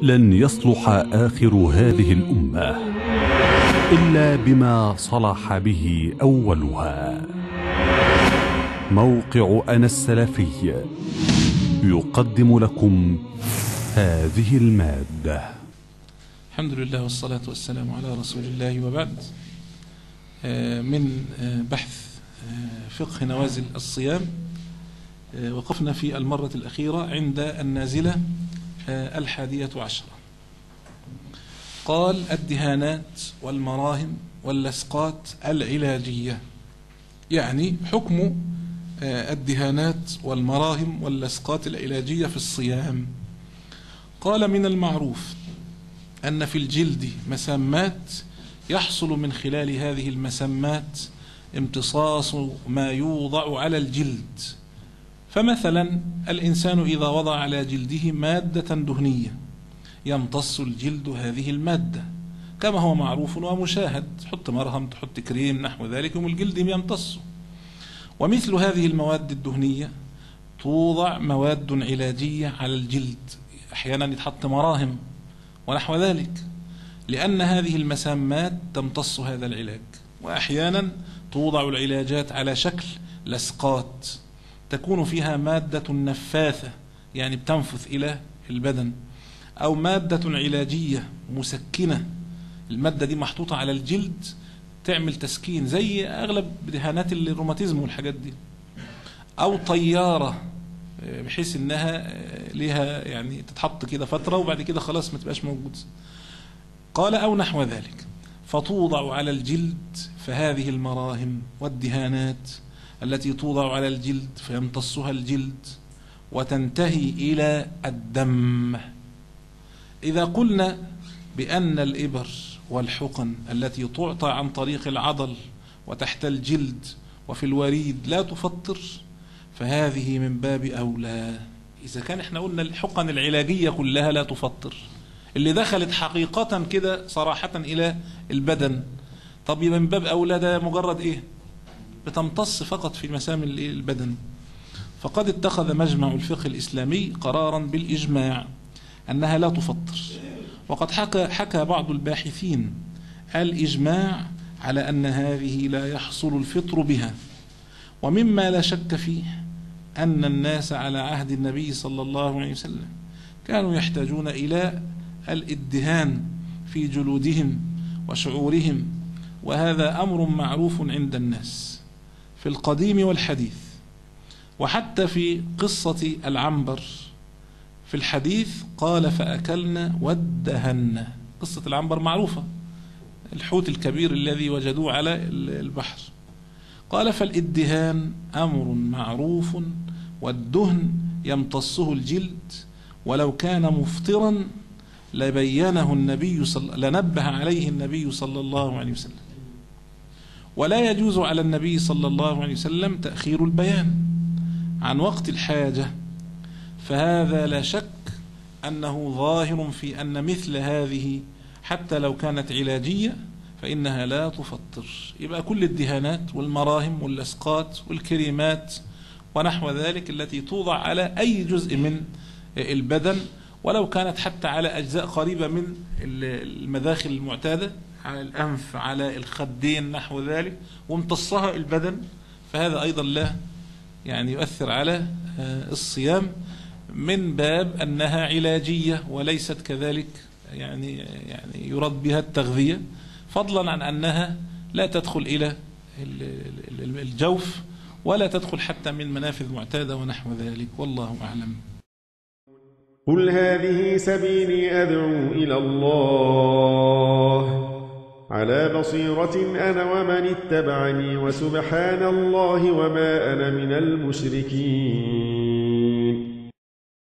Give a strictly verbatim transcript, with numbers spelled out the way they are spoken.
لن يصلح آخر هذه الأمة إلا بما صلح به أولها. موقع أنا السلفي يقدم لكم هذه المادة. الحمد لله والصلاة والسلام على رسول الله، وبعد. من بحث فقه نوازل الصيام، وقفنا في المرة الأخيرة عند النازلة الحادية عشرة. قال: الدهانات والمراهم واللصقات العلاجية، يعني حكم الدهانات والمراهم واللصقات العلاجية في الصيام. قال: من المعروف أن في الجلد مسمات يحصل من خلال هذه المسمات امتصاص ما يوضع على الجلد. فمثلا الإنسان إذا وضع على جلده مادة دهنية يمتص الجلد هذه المادة، كما هو معروف ومشاهد. تحط مرهم، تحط كريم، نحو ذلك، والجلد يمتصه. ومثل هذه المواد الدهنية توضع مواد علاجية على الجلد، أحيانا يتحط مراهم ونحو ذلك، لأن هذه المسامات تمتص هذا العلاج. وأحيانا توضع العلاجات على شكل لصقات تكون فيها مادة نفاثة، يعني بتنفث إلى البدن، أو مادة علاجية مسكنة، المادة دي محطوطة على الجلد تعمل تسكين، زي أغلب دهانات الروماتيزم والحاجات دي. أو طيارة، بحيث إنها ليها يعني تتحط كده فترة وبعد كده خلاص ما تبقاش موجود. قال: أو نحو ذلك، فتوضع على الجلد. فهذه المراهم والدهانات التي توضع على الجلد فيمتصها الجلد وتنتهي إلى الدم. إذا قلنا بأن الإبر والحقن التي تعطى عن طريق العضل وتحت الجلد وفي الوريد لا تفطر، فهذه من باب أولى. إذا كان احنا قلنا الحقن العلاجية كلها لا تفطر، اللي دخلت حقيقة كده صراحة إلى البدن، طب يبقى من باب أولى ده مجرد إيه؟ بتمتص فقط في مسام البدن. فقد اتخذ مجمع الفقه الإسلامي قرارا بالإجماع أنها لا تفطر. وقد حكى, حكى بعض الباحثين الإجماع على أن هذه لا يحصل الفطر بها. ومما لا شك فيه أن الناس على عهد النبي صلى الله عليه وسلم كانوا يحتاجون إلى الإدهان في جلودهم وشعورهم، وهذا أمر معروف عند الناس في القديم والحديث. وحتى في قصة العنبر في الحديث قال: فأكلنا وادهنا. قصة العنبر معروفة، الحوت الكبير الذي وجدوه على البحر. قال: فالإدهان أمر معروف، والدهن يمتصه الجلد، ولو كان مفطرا لبينه النبي صلى لنبه عليه النبي صلى الله عليه وسلم. ولا يجوز على النبي صلى الله عليه وسلم تأخير البيان عن وقت الحاجة. فهذا لا شك أنه ظاهر في أن مثل هذه حتى لو كانت علاجية فإنها لا تفطر. يبقى كل الدهانات والمراهم واللصقات والكريمات ونحو ذلك التي توضع على أي جزء من البدن، ولو كانت حتى على أجزاء قريبة من المداخل المعتادة، على الأنف، على الخدين، نحو ذلك، وامتصها البدن، فهذا أيضا لا يعني يؤثر على الصيام، من باب أنها علاجية وليست كذلك يعني يعني يراد بها التغذية، فضلا عن أنها لا تدخل إلى الجوف ولا تدخل حتى من منافذ معتادة ونحو ذلك، والله أعلم. قل هذه سبيلي أدعو إلى الله على بصيرة أنا ومن اتبعني، وسبحان الله وما أنا من المشركين.